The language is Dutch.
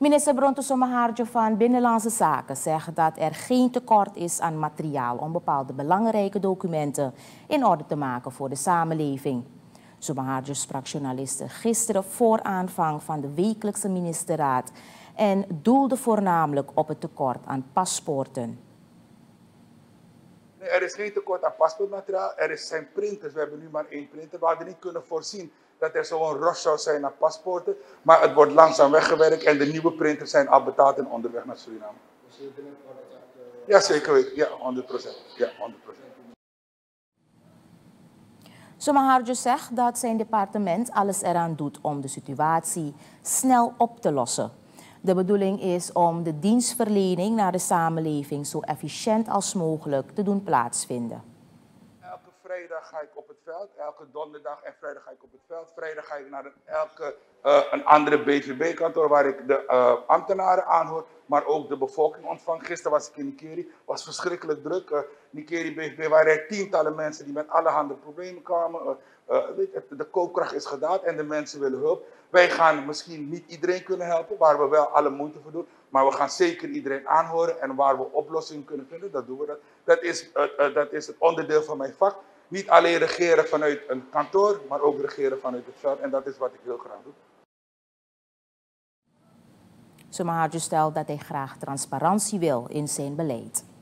Minister Bronto Sommaharjo van Binnenlandse Zaken zegt dat er geen tekort is aan materiaal om bepaalde belangrijke documenten in orde te maken voor de samenleving. Sommaharjo sprak journalisten gisteren voor aanvang van de wekelijkse ministerraad en doelde voornamelijk op het tekort aan paspoorten. Er is geen tekort aan paspoortmateriaal, zijn printers. We hebben nu maar 1 printer. We hadden niet kunnen voorzien dat er zo'n rush zou zijn aan paspoorten. Maar het wordt langzaam weggewerkt en de nieuwe printers zijn al betaald en onderweg naar Suriname. Ja, zeker weten. Ja, 100%. Ja, 100%. Sommaharjo zegt dat zijn departement alles eraan doet om de situatie snel op te lossen. De bedoeling is om de dienstverlening naar de samenleving zo efficiënt als mogelijk te doen plaatsvinden. Elke vrijdag ga ik op het veld, elke donderdag en vrijdag ga ik op het veld. Vrijdag ga ik naar een andere BVB-kantoor waar ik de ambtenaren aanhoor, maar ook de bevolking ontvang. Gisteren was ik in Nikeri, was verschrikkelijk druk. Nikeri BVB waren er tientallen mensen die met allerhande problemen kwamen. De koopkracht is gedaald en de mensen willen hulp. Wij gaan misschien niet iedereen kunnen helpen, waar we wel alle moeite voor doen. Maar we gaan zeker iedereen aanhoren en waar we oplossingen kunnen vinden, dat doen we. Dat is het onderdeel van mijn vak. Niet alleen regeren vanuit een kantoor, maar ook regeren vanuit het veld. En dat is wat ik heel graag doe. Sommaharjo stelt dat hij graag transparantie wil in zijn beleid.